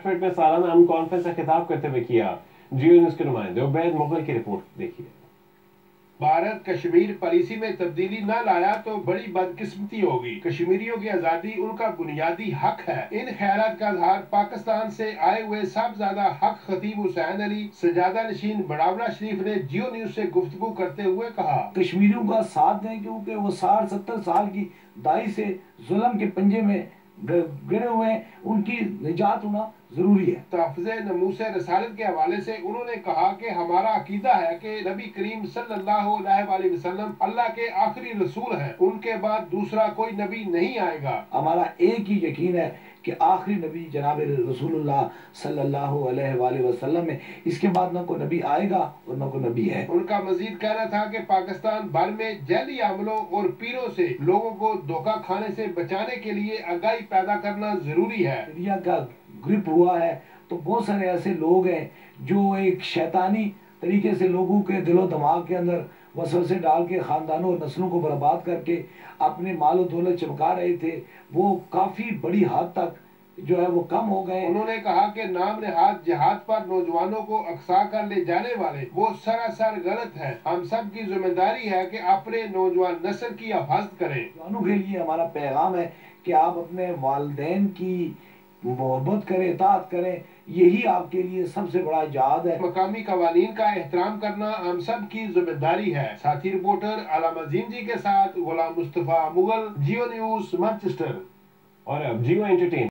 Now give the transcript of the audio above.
में सालाना अमन कॉन्फ्रेंस से खिताब करते हुए किया। जियो न्यूज के नुमाइंदे उबैद मुगल की रिपोर्ट देखिए। भारत कश्मीर पॉलिसी में तब्दीली न लाया तो बड़ी बदकिस्मती होगी। कश्मीरियों की आजादी उनका बुनियादी हक है। इन ख्यालात का इजहार पाकिस्तान से आए हुए साहबजादा हक खतीब हुसैन अली सजादा नशीन बड़ावला शरीफ ने जियो न्यूज से गुफ्तगू करते हुए कहा। कश्मीरियों का साथ दें क्योंकि वो 60-70 साल की दाई से जुल्म के पंजे में गिरे हुए हैं, उनकी निजात होना जरूरी है। तहफ़्ज़े नमूस रसालत के हवाले से उन्होंने कहा कि हमारा अकीदा है कि नबी करीम सल्लल्लाहु अलैहि वसल्लम अल्लाह के आखिरी रसूल हैं। उनके बाद दूसरा कोई नबी नहीं आएगा। हमारा एक ही यकीन है कि आखिरी नबी जनाब रसूलुल्लाह सल्लल्लाहु अलैहि वसल्लम है। इसके बाद न कोई नबी आएगा और न कोई नबी है। उनका मजीद कहना था कि पाकिस्तान भर में जैली अमलों और पीरों से लोगों को धोखा खाने से बचाने के लिए आगाही पैदा करना जरूरी है। मीडिया का ग्रिप हुआ है तो बहुत सारे ऐसे लोग हैं जो एक शैतानी तरीके से लोगों के दिलो दिमाग के अंदर वसवसे डाल के खानदानों और नस्लों को बर्बाद करके अपने माल और दौलत चमका रहे थे, वो काफी बड़ी हद तक जो है वो कम हो गए। उन्होंने कहा कि नाम नेहाद जिहाद पर नौजवानों को अक्सा कर ले जाने वाले वो सरासर गलत है। हम सब की जिम्मेदारी है कि अपने नौजवान नस्ल की हिफाजत करें। नौजवानों के लिए हमारा पैगाम है कि आप अपने वालिदैन की मोहब्बत करें, इताअत करें, यही आपके लिए सबसे बड़ा जिहाद है। मकामी कवानीन का एहतराम करना हम सब की जिम्मेदारी है। साथी रिपोर्टर अलामा अजीम जी के साथ गुलाम मुस्तफा मुगल, जियो न्यूज मैनचेस्टर। और अब जियो एंटरटेन